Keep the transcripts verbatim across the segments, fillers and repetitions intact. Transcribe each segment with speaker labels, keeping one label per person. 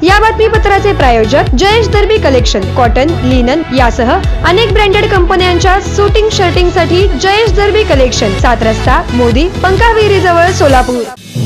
Speaker 1: या बातमीपत्राचे प्रायोजक जयेश दर्बी कलेक्शन कॉटन, लिनन यासह अनेक ब्रँडेड कंपन्यांच्या शूटिंग शर्टिंग साठी जयेश दर्बी कलेक्शन, सात रस्ता, मोदी, पंकाविहिरी जवळ, सोलापूर।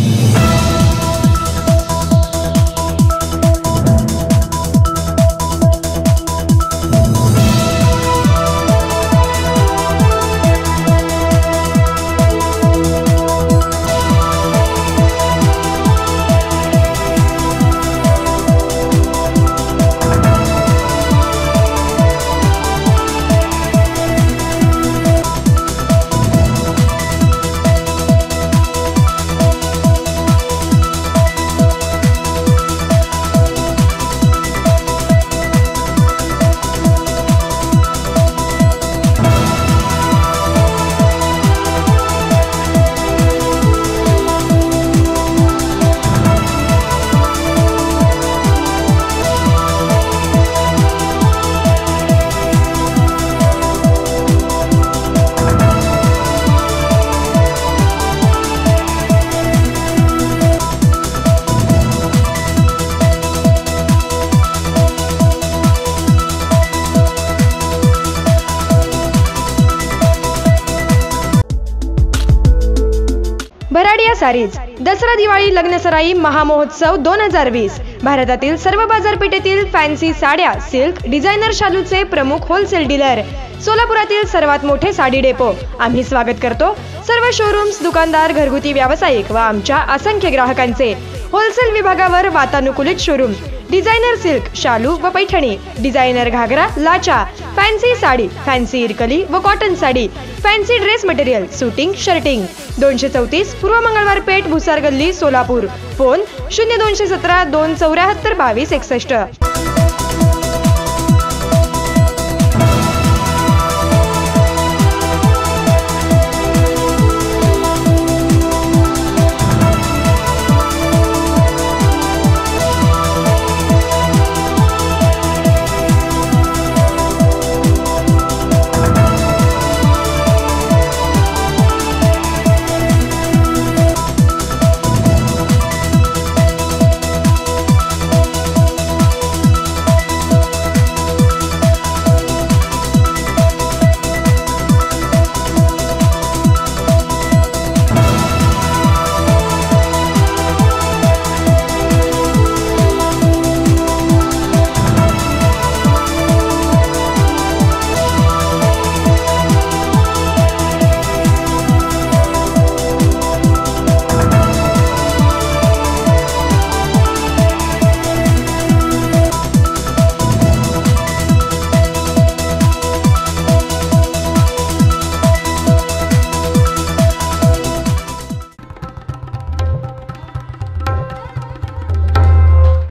Speaker 1: भराडिया सारीज दसरा दिवाळी लग्नसराई महामहोत्सव दोन हजार वीस भारतातील सर्व बाजारपेठेतील फॅन्सी साड्या, सिल्क, डिझायनर शालूचे प्रमुख होलसेल डीलर, सोलापुरातील सर्वात मोठे साडी डेपो। आम्ही स्वागत करतो सर्व शोरूम्स, दुकानदार, घरगुती व्यावसायिक व आमच्या असंख्य ग्राहकांचे। होलसेल विभागावर वातानुकूलित शोरूम, डिझायनर सिल्क, शालू व पैठणी, डिझायनर घागरा, लाचा, फॅन्सी साडी, फॅन्सी इरकली व cotton sari, fancy dress material, shooting shirting. दोनशे चौतीस पूर्व मंगळवार पेठ, भुसार गल्ली, सोलापूर। फोन शून्य दोनशे सतरा दोन चौऱ्याहत्तर बावीस एकसष्ट।